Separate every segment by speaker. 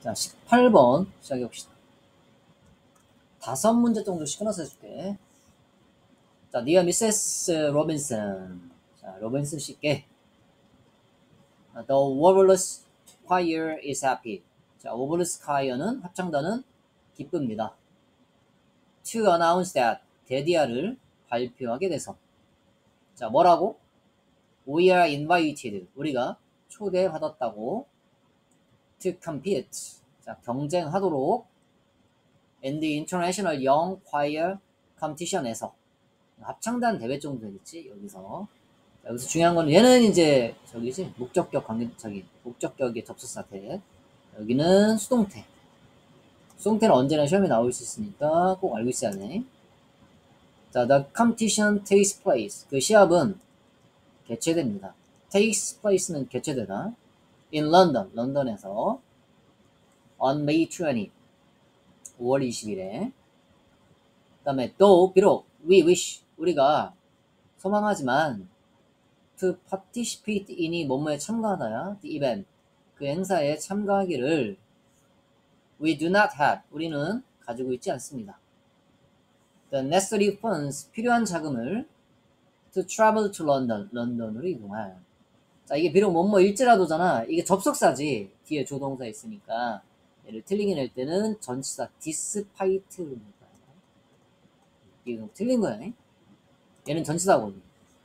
Speaker 1: 자, 18번 시작해봅시다. 5문제 정도씩 끊어서 해줄게. 자, Dear Mrs. Robinson. 자, 로빈슨 씨께 The Warblers Choir is happy. 자, Warblers Choir는 합창단은 기쁩니다. To announce that 데디아를 발표하게 돼서. 자, 뭐라고? We are invited. 우리가 초대받았다고. To compete. 자, 경쟁하도록. in the International Young Choir Competition에서. 합창단 대회 정도 되겠지, 여기서. 자, 여기서 중요한 건 얘는 이제 저기지, 목적격 관계, 목적격의 접속사 태. 여기는 수동태. 수동태는 언제나 시험에 나올 수 있으니까 꼭 알고 있어야 돼. 자, the competition takes place. 그 시합은 개최됩니다. takes place는 개최되다. in London, 런던에서 on May 20, 5월 20일에. 그 다음에 though, 비록 we wish, 우리가 소망하지만 to participate in이 뭐뭐에 참가하다야, the event, 그 행사에 참가하기를 we do not have, 우리는 가지고 있지 않습니다. The necessary funds, 필요한 자금을 to travel to London, 런던으로 이동할. 자, 이게 비록 뭐뭐일지라도잖아. 이게 접속사지. 뒤에 조동사 있으니까 얘를 틀리게 낼 때는 전치사 despite로 낼 거야. 이거 틀린 거야. 얘는 전치사거든.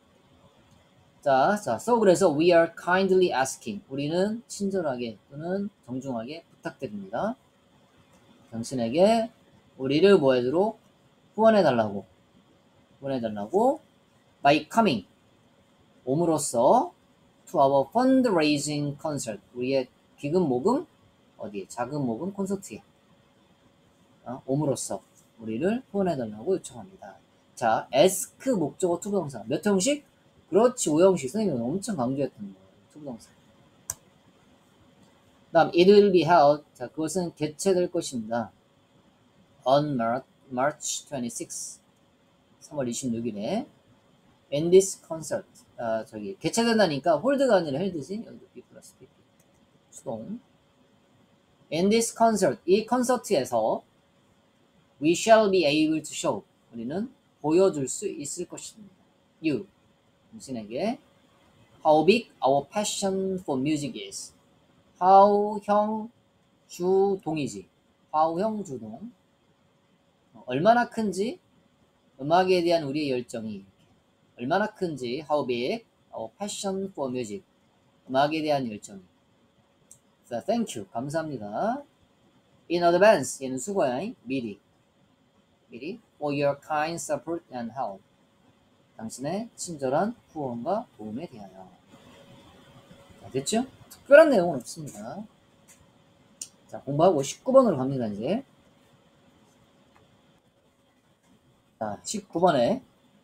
Speaker 1: 자, so 그래서 we are kindly asking. 우리는 친절하게 또는 정중하게 부탁드립니다. 당신에게 우리를 뭐 해도록 후원해달라고. by coming. 옴으로써 to our fundraising concert. 우리의 기금 모금, 어디에? 자금 모금 콘서트에. 옴으로써 우리를 후원해달라고 요청합니다. 자, ask 목적어 투부동사. 몇 형식? 그렇지, 5형식. 선생님이 엄청 강조했던 거예요. 투부동사. 다음, it will be held. 자, 그것은 개최될 것입니다. on March 26. 3월 26일에. in this concert. 개최된다니까 홀드가 아니라 헬드지. 여기도 B 플러스 PP. 수동. in this concert. 이 콘서트에서 we shall be able to show. 우리는 보여줄 수 있을 것입니다. you. 당신에게 how big our passion for music is. how 형 주동이지. how 형 주동. 얼마나 큰지 음악에 대한 우리의 열정이 얼마나 큰지 how big our passion for music. 음악에 대한 열정이. 자, thank you. 감사합니다. in advance. 얘는 수고야. 미리 for your kind support and help. 당신의 친절한 후원과 도움에 대하여. 자, 됐죠? 특별한 내용은 없습니다. 자, 공부하고 19번으로 갑니다, 이제. 자, 19번에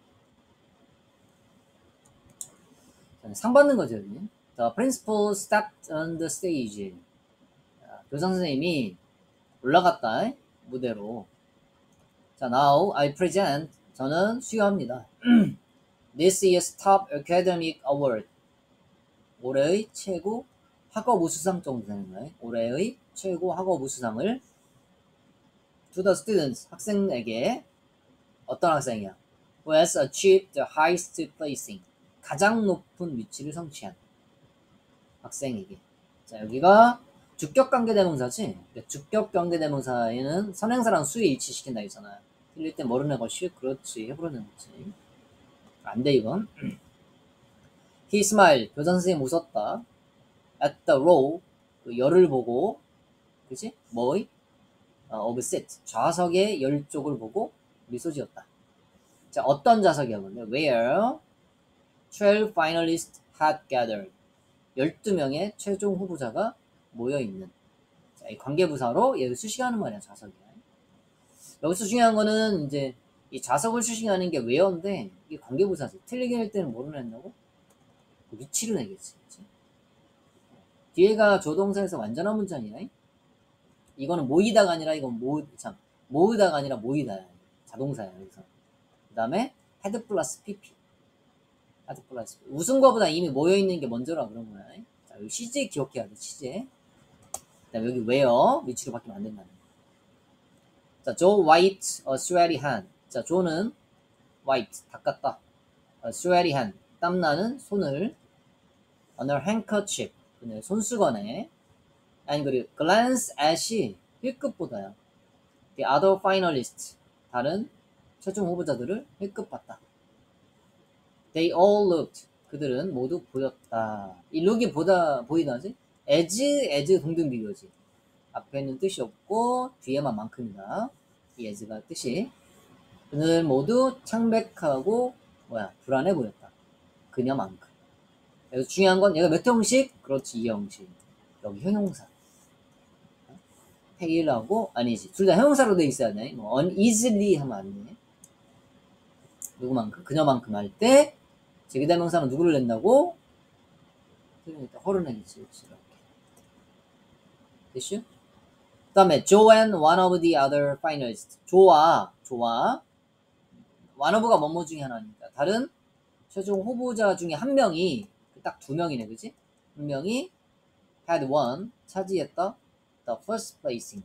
Speaker 1: 상 받는 거죠, 여기. The principal stepped on the stage. 자, 교장 선생님이 올라갔다, 무대로. 자, now I present. 저는 수여합니다. This year's top academic award. 올해의 최고 학업 우수상 정도 되는 거예요. 올해의 최고 학업 우수상을 to the students. 학생에게. 어떤 학생이야? Who has achieved the highest placing. 가장 높은 위치를 성취한 학생에게. 자, 여기가 주격관계대명사지. 주격관계대명사에는 선행사랑 수에 일치시킨다 했잖아요. 틀릴 때 뭐로 내 것이? 그렇지, 해부로 내 거지. 안 돼, 이건. He smiled. 교장 선생님 웃었다. At the row. 그 열을 보고. 그치? 뭐의? of seat. 좌석의 열 쪽을 보고 미소 지었다. 자, 어떤 좌석이야, 근데? Where 12 finalists had gathered. 12명의 최종 후보자가 모여있는. 자, 이 관계부사로 얘를 수식하는 말이야, 좌석이야. 여기서 중요한 거는 이제 이 좌석을 수식하는 게 where인데 이게 관계부사지. 틀리게 할 때는 뭐로 낸다고? 그 위치를 내겠지. 그치? 뒤에가 조동사에서 완전한 문장이야. 이거는 모이다가 아니라 이건 모으다가 아니라 모이다야. 자동사야, 여기서. 그 다음에 헤드 플러스 PP. 헤드 플러스 웃은 거보다 이미 모여있는 게 먼저라 그런 거야. 자, 여기 시제 기억해야 돼, 시제. 그다음에 여기 where 위치로 바뀌면 안 된다는 거. 자, Joe wiped a sweaty hand. 자, 조는 wiped 닦았다. a sweaty hand 땀나는 손을 on her handkerchief 그녀의 손수건에 and 그리고 glance at이 힐끗보다요. The other finalists 다른 최종 후보자들을 힐끗 봤다. They all looked 그들은 모두 보였다. 이 look이 보이다지? as 동등 비교지. 앞에는 뜻이 없고 뒤에만 만큼이다. 이 as가 뜻이 그들 모두 창백하고 불안해 보였다. 그녀만큼. 그래서 중요한 건 얘가 몇 형식? 그렇지, 이 형식. 여기 형용사. 페일하고 아니지. 둘 다 형용사로 돼 있어야 돼. 뭐 uneasily 하면 안 돼. 누구만큼? 그녀만큼 할 때 제기대명사는 누구를 낸다고? 허르내겠지. 이렇게. 됐슈? 그 다음에 Joe and one of the other finalists. 조와 one of가 뭐뭐 중에 하나니까 다른 최종 후보자 중에 한 명이 딱 두 명이네, 그치? 한 명이 had won 차지했다 the first placing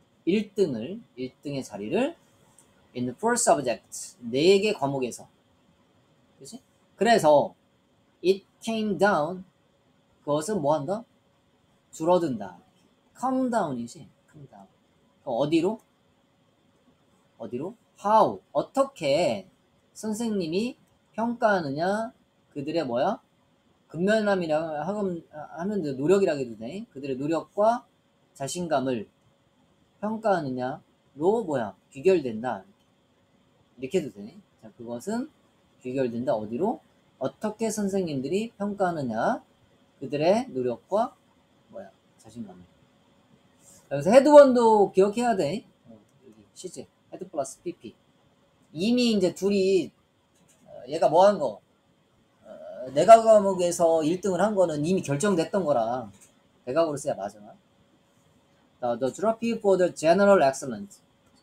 Speaker 1: 1등의 자리를 in the first subject 4개 과목에서 그치? 그래서 it came down 그것은 뭐 한다? 줄어든다. come down이지. come down. 그럼 어디로? how 어떻게 선생님이 평가하느냐 그들의 근면함이라 하면 노력이라고 해도 돼. 그들의 노력과 자신감을 평가하느냐로 귀결된다. 이렇게 해도 돼. 자, 그것은 귀결된다. 어디로? 어떻게 선생님들이 평가하느냐 그들의 노력과 자신감을. 그래서 헤드원도 기억해야 돼. 여기 시제 헤드 플러스 pp. 이미 이제 둘이 얘가 뭐 한 거? 내가 과목에서 1등을 한 거는 이미 결정됐던 거라 대각으로 써야 맞아. The trophy for the general excellence.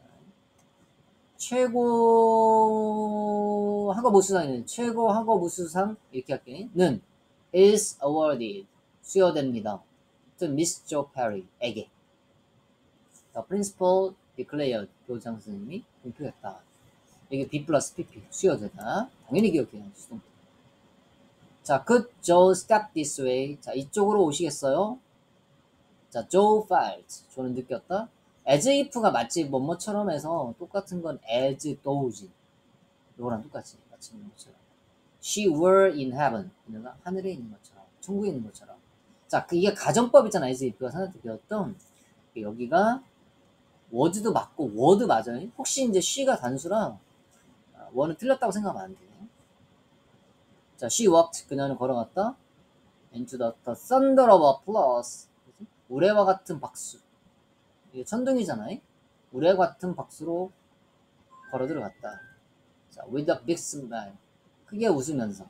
Speaker 1: 최고 학업 우수상은 최고 학업 우수상 이렇게 할게. 는 is awarded 수여됩니다. to Miss Joe Perry에게. The principal declared 교장 선생님이 공표했다. 이게 B 플러스 PP 수여되다. 당연히 기억해요. 수동. 자, could Joe step this way? 자, 이쪽으로 오시겠어요? 자, Joe felt. 조는 느꼈다. as if가 마치 뭐뭐처럼 해서 똑같은 건 as though지. 이거랑 똑같이 마치 뭐뭐처럼. She were in heaven. 그녀가 하늘에 있는 것처럼. 천국에 있는 것처럼. 자, 이게 가정법 있잖아. as if가 선생님한테 배웠던. 여기가 word도 맞고 word 맞아요. 혹시 이제 she가 단수라 word는 틀렸다고 생각하면 안 돼. 자, she walked. 그녀는 걸어갔다. into the thunder of applause. 우레와 같은 박수. 이게 천둥이잖아요. 우레 같은 박수로 걸어 들어갔다. 자, with a big smile. 크게 웃으면서.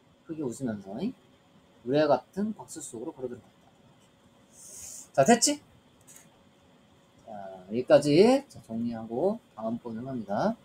Speaker 1: 우레 같은 박수 속으로 걸어 들어갔다. 자, 됐지? 자, 여기까지 정리하고 다음 번을 합니다.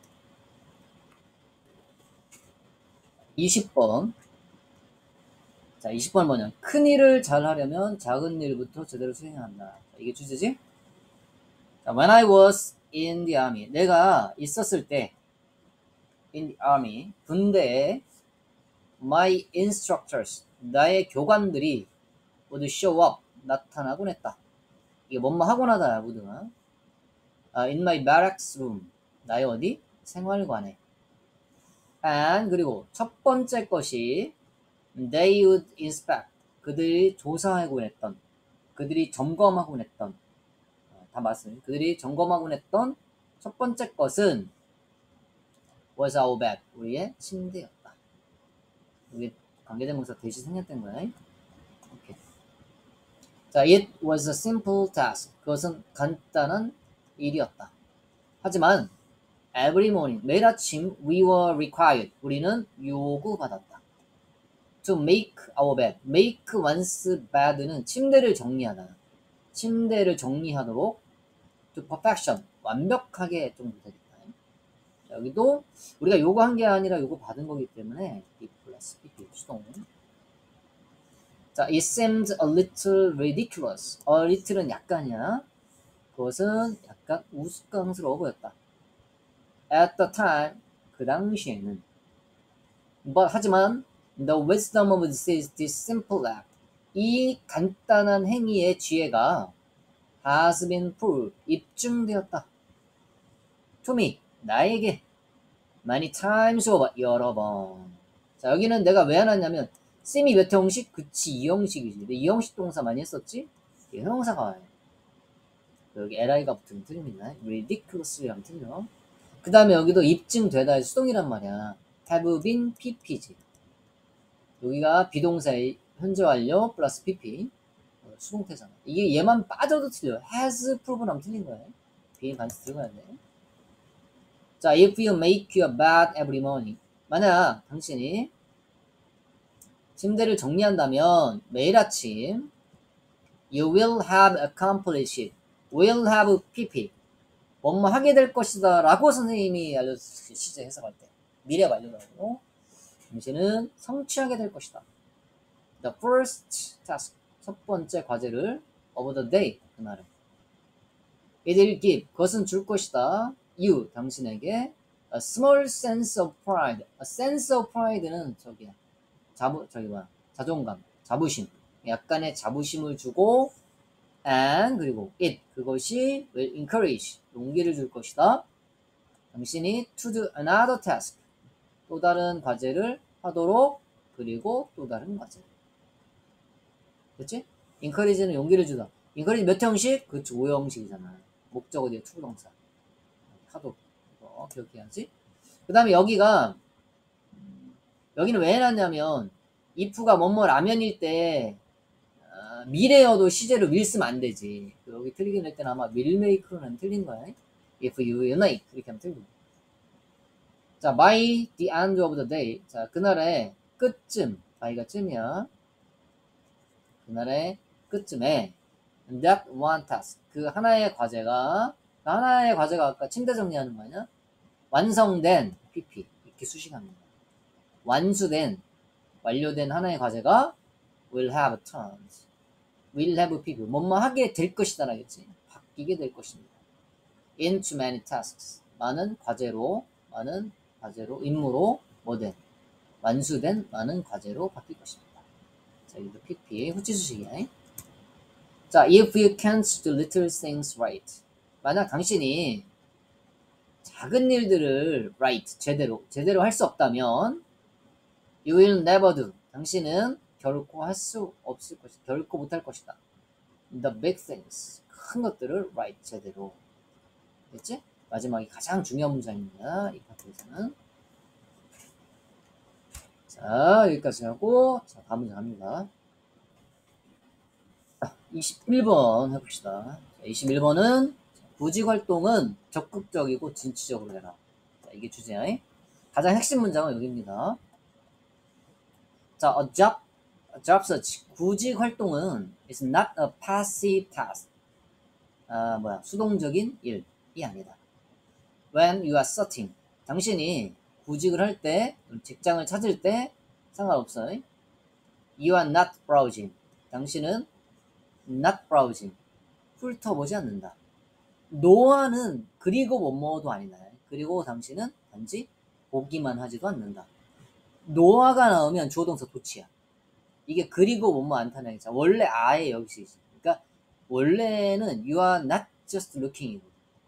Speaker 1: 20번. 자, 20번 뭐냐? 큰 일을 잘 하려면 작은 일부터 제대로 수행해야 한다. 이게 주제지? 자, when I was in the army. 내가 있었을 때, in the army. 군대에, my instructors. 나의 교관들이 모두 show up. 나타나곤 했다. 이게 뭐뭐 하곤 하다, 모두가. in my barracks room. 나의 어디? 생활관에. and, 그리고 첫 번째 것이, they would inspect. 그들이 조사하곤 했던, 그들이 점검하곤 했던, 다 맞습니다. 그들이 점검하곤 했던 첫 번째 것은 was our bed. 우리의 침대였다. 이게 관계대명사 대시 생략된 거야. 오케이. 자, it was a simple task. 그것은 간단한 일이었다. 하지만 every morning, 매일 아침 we were required. 우리는 요구받았다. to make our bed. make one's bed는 침대를 정리하다. 침대를 정리하도록 to perfection. 완벽하게 좀 되겠다. 자, 여기도 우리가 요구한 게 아니라 요구 받은 거기 때문에 B 플러스 PP 수동. 자, it seemed a little ridiculous. a little은 약간이야. 그것은 약간 우스꽝스러워 보였다. at the time, 그 당시에는. But, 하지만 the wisdom of this simple act, 이 간단한 행위의 지혜가 has been proved, 입증되었다. to me, 나에게 many times over, 여러 번. 자, 여기는 내가 왜 안 왔냐면 쌤이 몇 형식? 그치, 이 형식이지. 근데 이 형식 동사 많이 했었지? 형용사가 와요. 여기 li가 붙으면 틀립니다. ridiculously 하면 틀려. 그 다음에 여기도 입증되다 수동이란 말이야. have been pp지. 여기가 비동사의 현재 완료 플러스 pp. 수동태잖아. 이게 얘만 빠져도 틀려. has proven 하면 틀린 거예요. b 반드시 들어가야 돼. 자, if you make your bed every morning. 만약 당신이 침대를 정리한다면 매일 아침 you will have accomplished. will have pp. 뭐뭐 하게 될 것이다 라고 선생님이 알려줬어요. 시제 해석할 때. 미래 완료라고. 당신은 성취하게 될 것이다. The first task. 첫 번째 과제를 of the day. 그날은. It will give. 그것은 줄 것이다. You. 당신에게 a small sense of pride. A sense of pride는 저기야. 자존감. 자부심. 약간의 자부심을 주고 and 그리고 it. 그것이 will encourage. 용기를 줄 것이다. 당신이 to do another task. 또 다른 과제를 하도록 그리고 또 다른 과제. 그치? encourage는 용기를 주다. encourage 몇 형식? 그치, 5형식이잖아. 목적어 뒤에 투부동사. 하도록. 이거 기억해야지. 그 다음에 여기는 왜 해놨냐면 if가 뭐뭐 라면일 때 미래여도 시제로 will 쓰면 안 되지. 여기 틀리긴 할 때는 아마 will make로는 틀린 거야. if you unite 그렇게 하면 틀리고. 자, by the end of the day. 자, 그날의 끝쯤. by가 쯤이야. 그날의 끝쯤에 that one task. 그 하나의 과제가 아까 침대 정리하는 거 아니야? 완성된 pp. 이렇게 수식합니다. 완료된 하나의 과제가 will have turned. will have pp. 뭐뭐 하게 될 것이다 라겠지. 바뀌게 될 것입니다. into many tasks. 많은 과제로 임무로 뭐든 완수된 많은 과제로 바뀔 것입니다. 자, 여기도 pp 후치수식이야. 자, if you can't do little things right. 만약 당신이 작은 일들을 right, 제대로 할 수 없다면 you will never do. 당신은 결코 할 수 없을 것이다. 결코 못할 것이다. the big things. 큰 것들을 right, 제대로. 됐지? 마지막에 가장 중요한 문장입니다. 이 파트에서는. 자, 여기까지 하고, 자, 다음 문장 합니다. 21번 해봅시다. 21번은 구직 활동은 적극적이고 진취적으로 해라. 자, 이게 주제야. 가장 핵심 문장은 여기입니다. 자, a job search. 구직 활동은 is not a passive task. 수동적인 일이 아니다. When you are searching. 당신이 구직을 할 때, 직장을 찾을 때 상관없어요. You are not browsing. 당신은 not browsing. 훑어보지 않는다. 노아는 그리고 뭐뭐도 아니다. 그리고 당신은 단지 보기만 하지도 않는다. 노아가 나오면 주어동사 도치야. 이게 그리고 뭐뭐 않다는 얘기죠. 원래 아예 여기서 있어. 그러니까 원래는 you are not just looking.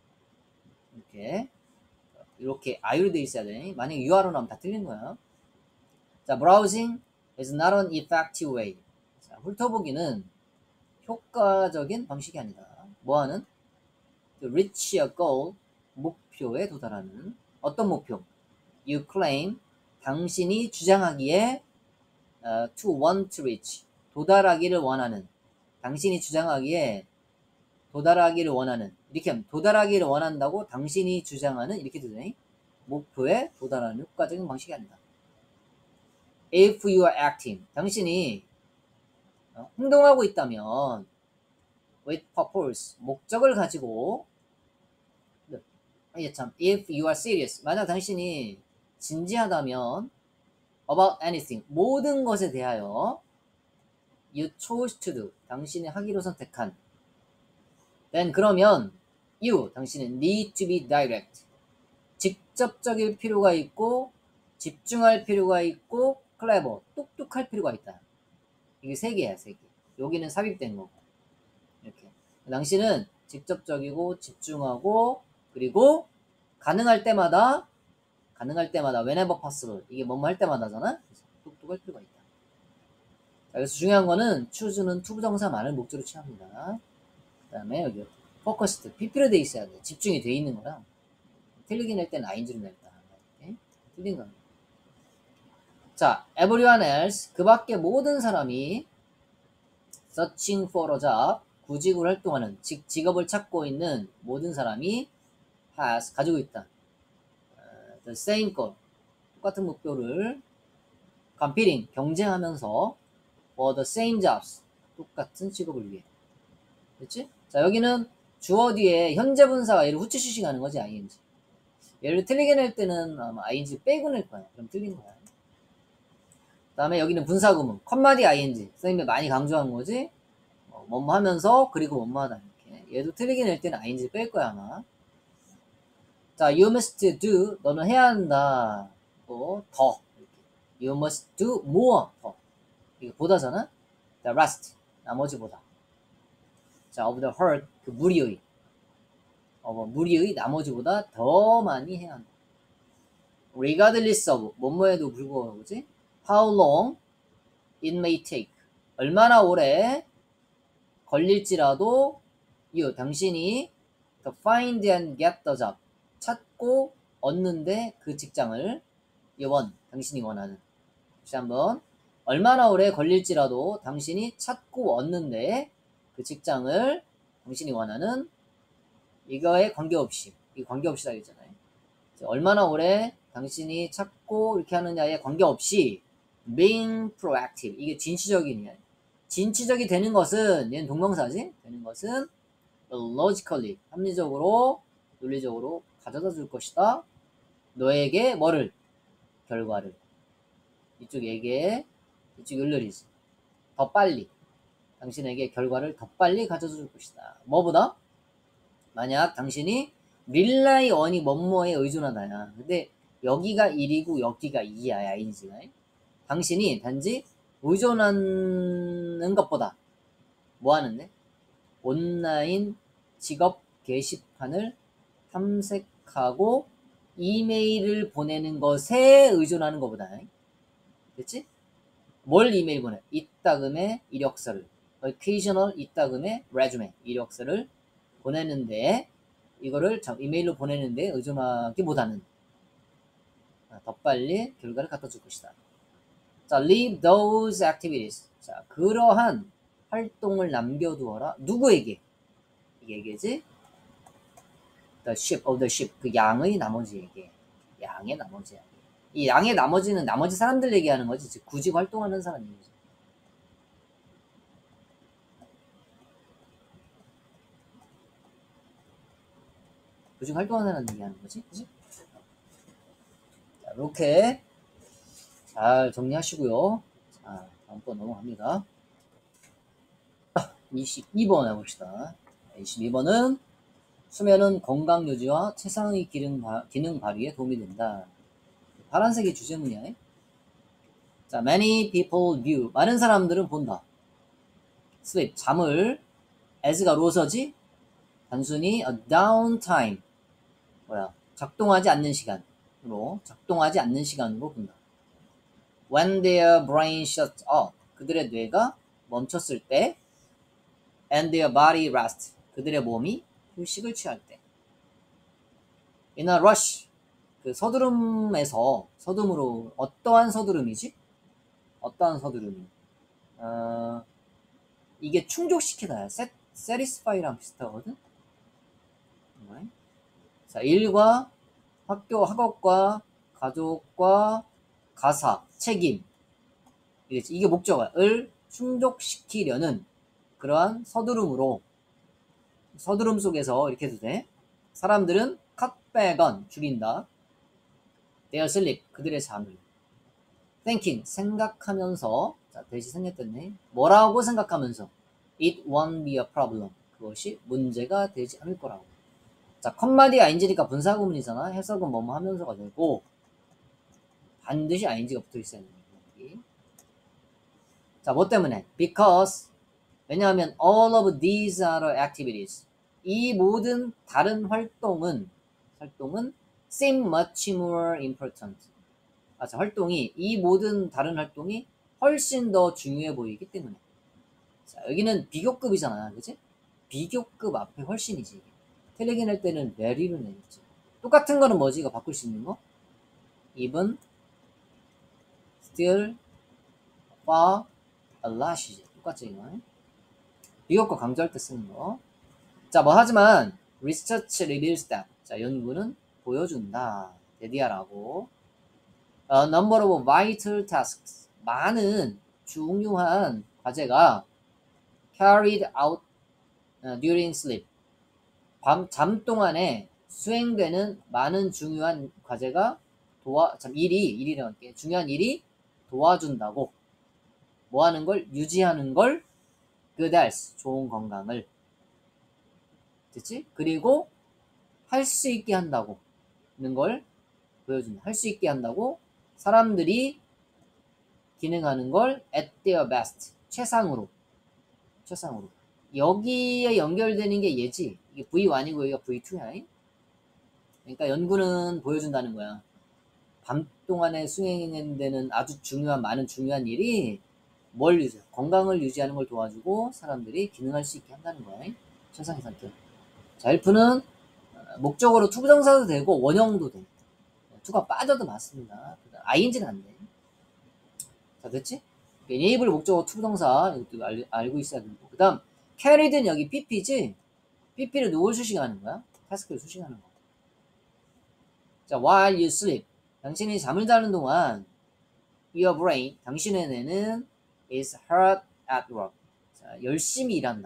Speaker 1: 이렇게 아유로 돼 있어야 돼. 만약에 you are로 나오면 다 틀린 거야. 자, browsing is not an effective way. 자, 훑어보기는 효과적인 방식이 아니다. 뭐하는? To reach a goal. 목표에 도달하는. 어떤 목표? You claim. 당신이 주장하기에 to want to reach. 도달하기를 원하는. 당신이 주장하기에 도달하기를 원하는. 이렇게 하면 도달하기를 원한다고 당신이 주장하는 이렇게 되네. 목표에 도달하는 효과적인 방식이 아니다. If you are acting. 당신이 행동하고 있다면 with purpose. 목적을 가지고 if you are serious. 만약 당신이 진지하다면 about anything. 모든 것에 대하여 you chose to do. 당신이 하기로 선택한. then 그러면 you, 당신은 need to be direct. 직접적일 필요가 있고 집중할 필요가 있고 clever, 똑똑할 필요가 있다. 이게 세 개야, 세 개. 여기는 삽입된 거고. 이렇게. 당신은 직접적이고 집중하고 그리고 가능할 때마다 whenever possible. 이게 뭐뭐 할 때마다잖아. 그래서 똑똑할 필요가 있다. 자, 그래서 중요한 거는 choose는 투부정사 많은 목적으로 취합니다. 그 다음에 여기 focused, 비필요돼 있어야 돼. 집중이 돼 있는 거라. 틀리게 낼 때는 ing로 냈다. 이렇게. 틀린 겁니다. 자, everyone else, 그 밖에 모든 사람이 searching for a job, 구직을 활동하는, 직업을 찾고 있는 모든 사람이 has, 가지고 있다. The same goal, 똑같은 목표를 competing, 경쟁하면서 for the same jobs, 똑같은 직업을 위해. 됐지? 자, 여기는 주어 뒤에 현재 분사가 얘를 후치시시 가는 거지, ing. 얘를 틀리게 낼 때는 아마 ing 빼고 낼 거야. 그럼 틀린 거야. 그 다음에 여기는 분사구문, 컴마디 ing. 선생님이 많이 강조한 거지. 뭐뭐 하면서, 그리고 뭐뭐 하다. 이렇게. 얘도 틀리게 낼 때는 ing 뺄 거야, 아마. 자, you must do. 너는 해야 한다. 또, 더. 이렇게. You must do more. 더. 이게 보다잖아. The rest. 나머지보다. 자, of the hurt. 그 무리의. 무리의 나머지보다 더 많이 해야 한다. regardless of. 뭐뭐에도 불구하고, 그지? How long it may take. 얼마나 오래 걸릴지라도 you, 당신이 to find and get the job. 찾고 얻는데 그 직장을 you want, 당신이 원하는. 다시 한번. 얼마나 오래 걸릴지라도 당신이 찾고 얻는데 그 직장을 당신이 원하는 이거에 관계없이. 이 관계없이 하겠잖아요. 얼마나 오래 당신이 찾고 이렇게 하느냐에 관계없이 being proactive. 이게 진취적이냐. 진취적이 되는 것은, 얘는 동명사지? 되는 것은 logically, 합리적으로, 논리적으로 가져다 줄 것이다. 너에게 뭐를? 결과를. 이쪽에게, 이쪽 율렬이지. 더 빨리. 당신에게 결과를 더 빨리 가져다 줄 것이다. 뭐보다? 만약 당신이 rely on이 뭐뭐에 의존하다야. 근데 여기가 1이고 여기가 2야, ing가. 당신이 단지 의존하는 것보다 뭐 하는데? 온라인 직업 게시판을 탐색하고 이메일을 보내는 것에 의존하는 것보다. 됐지? 뭘 이메일 보내? 이따금의 이력서를. occasional 이따금의 resume. 이력서를 보내는데, 이거를 이메일로 보내는데 의존하기보다는 더 빨리 결과를 갖다 줄 것이다. 자, leave those activities. 자, 그러한 활동을 남겨두어라. 누구에게? 이게 얘기지? The sheep of the sheep. 그 양의 나머지에게. 양의 나머지에게. 이 양의 나머지는 나머지 사람들 얘기하는 거지. 즉, 구직 활동하는 사람 얘기지. 구직 활동하는 사람 얘기하는 거지. 그치? 자, 이렇게 잘 정리하시고요. 자, 다음 번 넘어갑니다. 22번 해봅시다. 22번은 수면은 건강 유지와 최상의 기능 발휘에 도움이 된다. 파란색이 주제문이야. 자, many people view. 많은 사람들은 본다. sleep, 잠을 as가 로서지? 단순히 a downtime. 작동하지 않는 시간으로 본다. When their brain shuts off. 그들의 뇌가 멈췄을 때. And their body rests. 그들의 몸이 휴식을 취할 때. In a rush. 그 서두름으로, 어떠한 서두름이지? 이게 충족시키다야. satisfy랑 비슷하거든? 자, 일과 학업과 가족과 가사, 책임. 이게 목적어를 충족시키려는 그러한 서두름 속에서 이렇게 해도 돼. 사람들은 cut back on, 줄인다. their sleep, 그들의 잠을. thinking, 생각하면서 자, 대시 생략됐네. 뭐라고 생각하면서 it won't be a problem. 그것이 문제가 되지 않을 거라고. 자, 컷마디 ing니까 분사구문이잖아. 해석은 뭐뭐 하면서가 되고 반드시 ing가 붙어 있어야 됩니다. 자, 뭐 때문에? Because 왜냐하면 all of these other activities 이 모든 다른 활동은 seem much more important. 자, 이 모든 다른 활동이 훨씬 더 중요해 보이기 때문에. 자, 여기는 비교급이잖아. 그치? 비교급 앞에 훨씬이지. 틀리게 낼 때는 very로 내겠지. 똑같은 거는 뭐지? 이거 바꿀 수 있는 거? even, still, far, a lot이지. 똑같지, 이거. 비교급 강조할 때 쓰는 거. 자, 뭐 하지만 research reveals that. 자, 연구는 보여준다. 데디아라고. number of vital tasks. 많은 중요한 과제가 carried out during sleep. 잠 동안에 수행되는 많은 중요한 과제가 일이라고 할게. 중요한 일이 도와준다고. 뭐 하는 걸? 유지하는 걸 good health. 좋은 건강을. 됐지? 그리고 할 수 있게 한다고. 는 걸 보여준다. 할 수 있게 한다고 사람들이 기능하는 걸 at their best. 최상으로. 여기에 연결되는 게 얘지. 이게 V1이고 여기가 V2야. 그러니까 연구는 보여준다는 거야. 밤 동안에 수행되는 아주 많은 중요한 일이 뭘 유지해? 건강을 유지하는 걸 도와주고 사람들이 기능할 수 있게 한다는 거야. 최상의 선택. 자, help는 목적으로 투부정사도 되고 원형도 돼. 투가 빠져도 맞습니다. ing는 안 돼. 자, 됐지? enable 목적어 투부정사 이것도 알고 있어야 되고. 그 다음 carried는 여기 pp지? pp를 누굴 수식하는 거야? 타스크를 수식하는 거. 자, while you sleep. 당신이 잠을 자는 동안 your brain, 당신의 뇌는 is hard at work. 자, 열심히 일한다.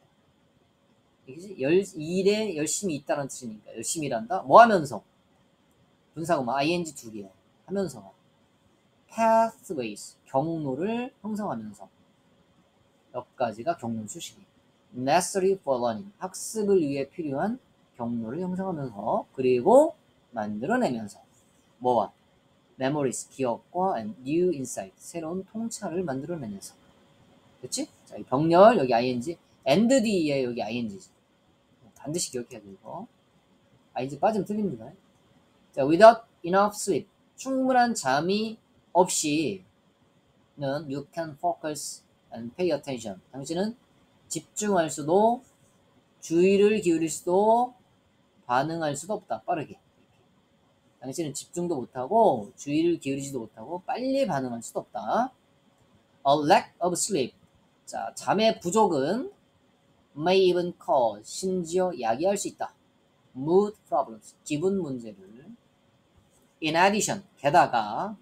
Speaker 1: 일에 열심히 있다는 뜻이니까 열심히 일한다. 뭐 하면서? 분사구문 ing 두 개야. 하면서. pathways, 경로를 형성하면서. 몇 가지가 경로 수식이. necessary for learning, 학습을 위해 필요한 경로를 형성하면서. 그리고 만들어내면서. 뭐와? memories, 기억과 and new insight, 새로운 통찰을 만들어내면서. 그치? 자, 병렬, 여기 ing, and 뒤에 여기 ing지. 반드시 기억해야 되고. ing 빠지면 틀립니다. 자, without enough sleep, 충분한 잠이 없이는 you can focus and pay attention. 당신은 집중할 수도, 주의를 기울일 수도, 반응할 수도 없다. 빠르게. 당신은 집중도 못하고 주의를 기울이지도 못하고 빨리 반응할 수도 없다. A lack of sleep. 자, 잠의 부족은 may even cause, 심지어 야기할 수 있다. mood problems, 기분 문제를. In addition, 게다가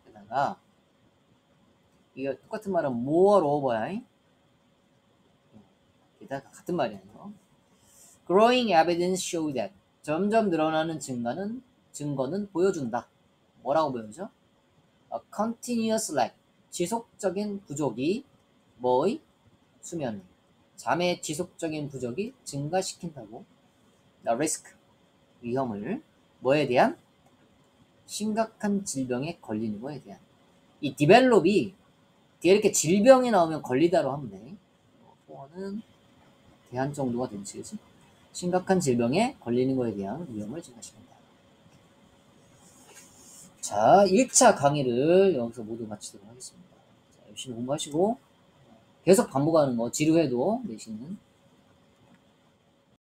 Speaker 1: 이거 똑같은 말은 moreover야. 게다가 같은 말이야. Growing evidence show that. 점점 늘어나는 증거는 보여준다. 뭐라고 보여줘? A continuous lack. 지속적인 부족이 뭐의? 수면의. 잠의 지속적인 부족이 증가시킨다고. The risk. 위험을. 뭐에 대한? 심각한 질병에 걸리는 거에 대한. 이 develop이 뒤에 이렇게 질병이 나오면 걸리다로 하면 돼. 포어는 대한 정도가 되지, 그치? 심각한 질병에 걸리는 거에 대한 위험을 증가시킨다. 자, 1차 강의를 여기서 모두 마치도록 하겠습니다. 자, 열심히 공부하시고 계속 반복하는 거 지루해도 내시는